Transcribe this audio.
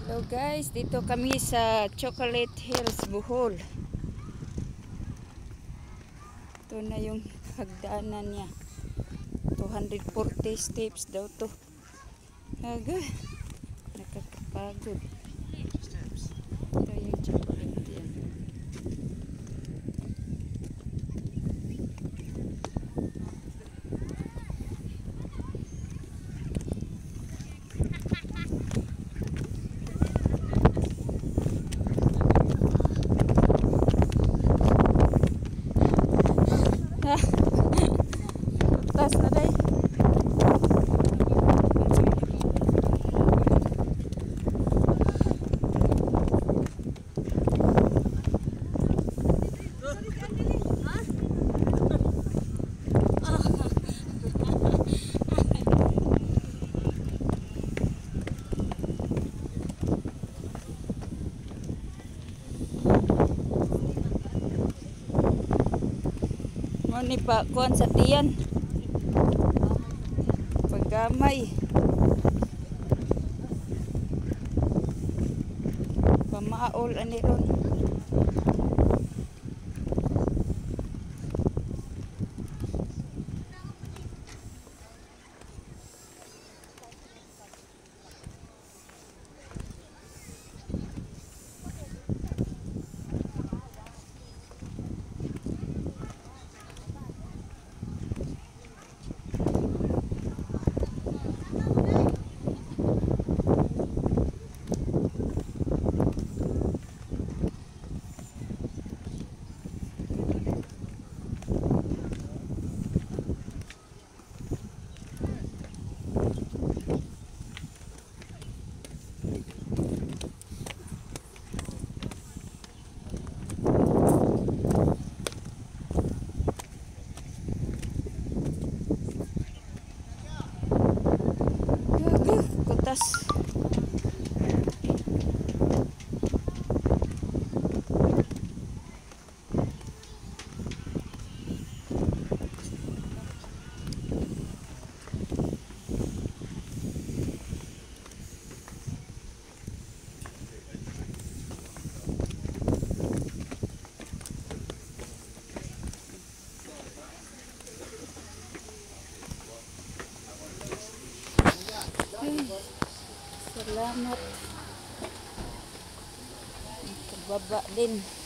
Hello guys, dito kami sa Chocolate Hills, Bohol. Ito na yung hagdanan niya. 240 steps daw to. Aga, nakakapagod. Ito yung chocolate yan. Tas na day. Ni pa kuan sa tiyan paggamay pamaol ani ron. Kutas. Salamat. Pagbaba din.